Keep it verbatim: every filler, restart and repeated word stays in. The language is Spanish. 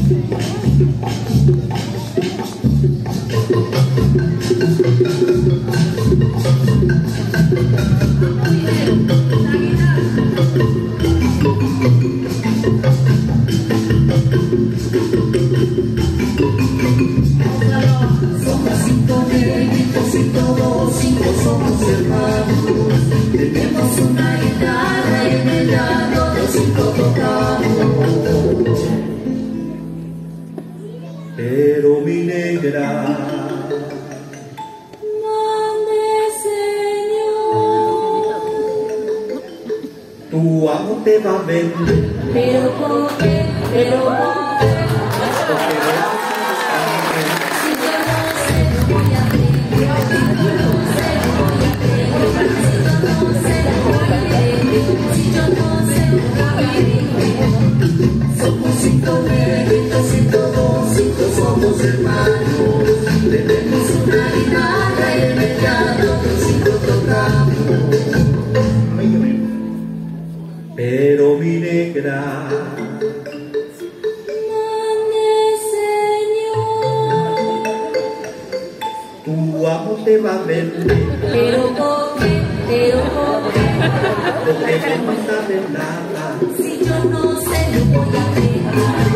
Somos cinco negritos y todos cinco somos hermanos. Tenemos una guitarra y en el llano los cinco tocamos. Pero mi negra, mande Señor, tu amo te va a vender. pero ¿por qué? Pero ¿por qué? Porque Si yo no sé, no voy a creer. Si yo no sé, no voy a creer. Si yo no sé, no voy a creer. Somos cinco negritos y todos cinco somos hermanos. Tenemos una guitarra y en el llano los cinco tocamos. Pero mi negra, Mande Señor, tu amo te va a vender. pero ¿por qué? Pero ¿por qué? Porque no sabes nada. Si yo no sé, no voy a creer.